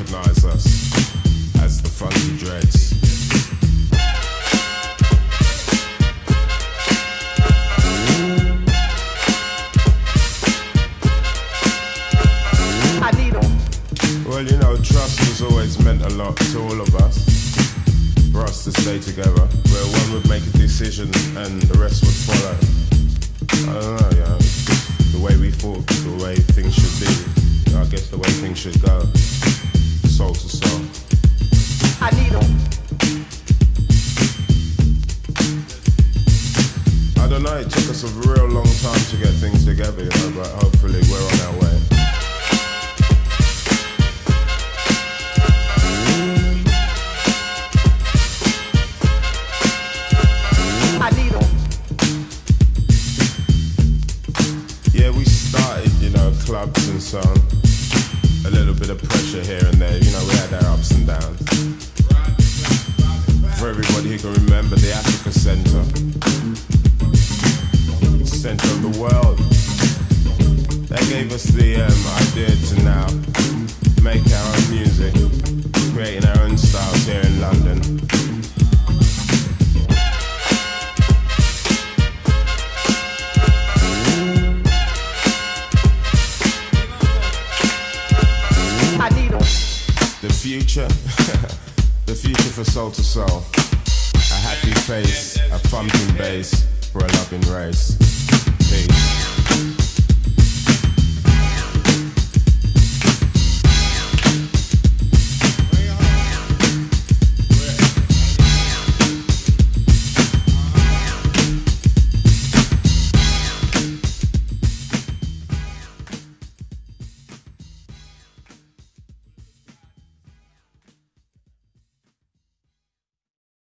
recognize us as the Funky Dreads. Well, you know, trust has always meant a lot to all of us. For us to stay together, where one would make a decision and the rest would follow. I don't know, you know, the way we thought, the way things should be. I guess the way things should go. Soul to soul. I need them. I don't know, it took us a real long time to get things together, you know, but hopefully we're on our way. Clubs and so on. A little bit of pressure here and there, you know, we had our ups and downs. For everybody who can remember the Africa Center of the world, that gave us the idea to now make our own music, creating our own styles here in London. The future for Soul to Soul. A happy face, a thumping bass for a loving race.